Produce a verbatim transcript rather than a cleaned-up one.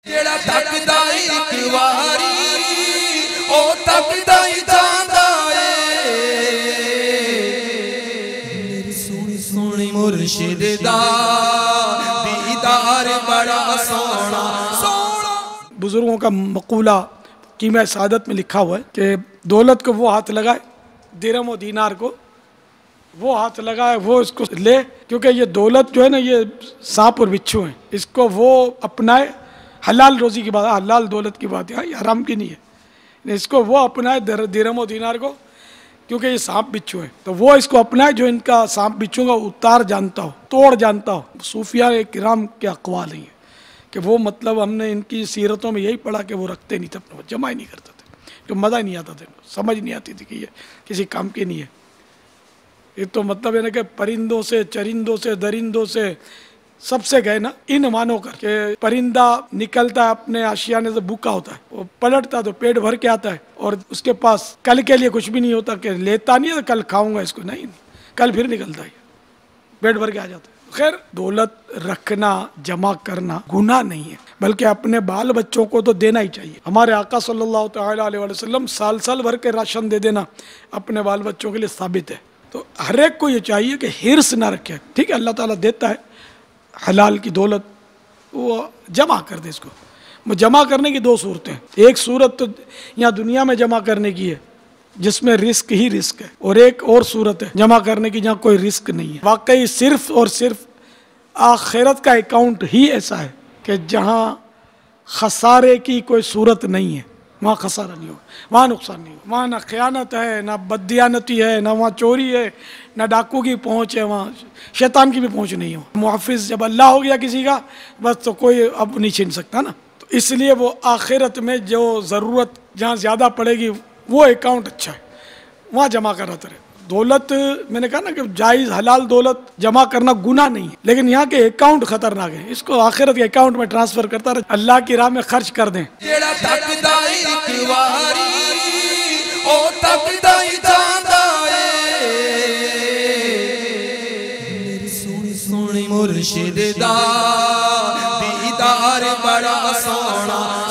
जेड़ा तकदा इक वारी ओ तकदा ही जांदा ए मेरी सोनी सोनी मुर्शिद दा दीदार बड़ा सोना सोना। बुजुर्गों का मकूला कीमा सादत में लिखा हुआ है कि दौलत को वो हाथ लगाए, दिरहम और दीनार को वो हाथ लगाए, वो इसको ले, क्योंकि ये दौलत जो है ना ये सांप और बिच्छू है, इसको वो अपनाए। हलाल रोजी की बात, हलाल दौलत की बात है, हराम की नहीं है। इसको वो अपनाए दिरहम और दीनार को, क्योंकि ये सांप बिच्छू है, तो वो इसको अपनाए जो इनका सांप बिच्छू का उतार जानता हो, तोड़ जानता हो। सूफिया किराम के अक़वाल हैं कि वो, मतलब हमने इनकी सीरतों में यही पढ़ा कि वो रखते नहीं थे अपने, जमा ही नहीं करते थे, जो मज़ा ही नहीं आता था, समझ नहीं आती थी कि ये किसी काम की नहीं है। ये तो मतलब है ना कि परिंदों से, चरिंदों से, दरिंदों से सबसे गए ना, इन मानो कर के परिंदा निकलता है अपने आशियाने से, भूखा होता है, वो पलटता तो पेट भर के आता है और उसके पास कल के लिए कुछ भी नहीं होता कि लेता नहीं है तो कल खाऊंगा इसको, नहीं, नहीं कल फिर निकलता है, पेट भर के आ जाता है। खैर, दौलत रखना, जमा करना गुनाह नहीं है, बल्कि अपने बाल बच्चों को तो देना ही चाहिए। हमारे आका सल्लल्लाहु तआला अलैहि वसल्लम साल साल भर के राशन दे देना अपने बाल बच्चों के लिए साबित है। तो हर एक को ये चाहिए कि हिर्स ना रखे। ठीक है, अल्लाह ताला देता है हलाल की दौलत, वो जमा कर दे। इसको वो जमा करने की दो सूरतें हैं। एक सूरत तो यहाँ दुनिया में जमा करने की है जिसमें रिस्क ही रिस्क है, और एक और सूरत है जमा करने की जहाँ कोई रिस्क नहीं है। वाकई सिर्फ और सिर्फ आखिरत का अकाउंट ही ऐसा है कि जहाँ खसारे की कोई सूरत नहीं है, वहाँ खसारा नहीं होगा, वहाँ नुकसान नहीं होगा। वहाँ ना ख़यानत है, ना बददियानती है, ना वहाँ चोरी है, ना डाकू की पहुँच है, वहाँ शैतान की भी पहुँच नहीं हो। मुहाफिज जब अल्लाह हो गया किसी का, बस तो कोई अब नहीं छीन सकता ना। तो इसलिए वो आखिरत में जो ज़रूरत जहाँ ज़्यादा पड़ेगी वो अकाउंट अच्छा है, वहाँ जमा कराते रहे। दौलत, मैंने कहा ना कि जायज़ हलाल दौलत जमा करना गुनाह नहीं है, लेकिन यहाँ के अकाउंट खतरनाक है, इसको आखिरत के अकाउंट में ट्रांसफर करता रहे, अल्लाह की राह में खर्च कर दें। जेड़ा तकदा इक वारी ओ तकदा ही जांदा ए मेरी सोनी सोनी मुर्शिद दा दीदार बड़ा सोना।